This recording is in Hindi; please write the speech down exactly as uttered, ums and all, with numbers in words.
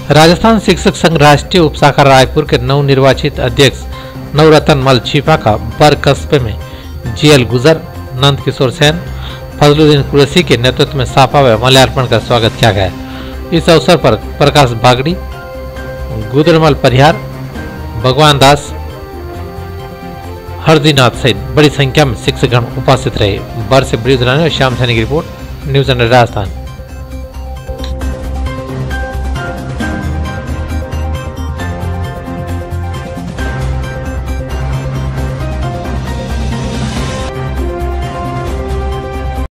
राजस्थान शिक्षक संघ राष्ट्रीय उपशाखा रायपुर के नवनिर्वाचित अध्यक्ष नवरतन मल छिपा का बर कस्बे में जीएल गुजर, नंद किशोर सेन, फजलुद्दीन कुरैशी के नेतृत्व में साफा व माल्यार्पण का स्वागत किया गया। इस अवसर पर प्रकाश बागड़ी, गुदरमल परिहार, भगवान दास, हरदीनाथ सहित बड़ी संख्या में शिक्षकगण उपस्थित रहे। बर से ब्रिज रानी और श्याम सैनी की रिपोर्ट, न्यूज अंडर राजस्थान।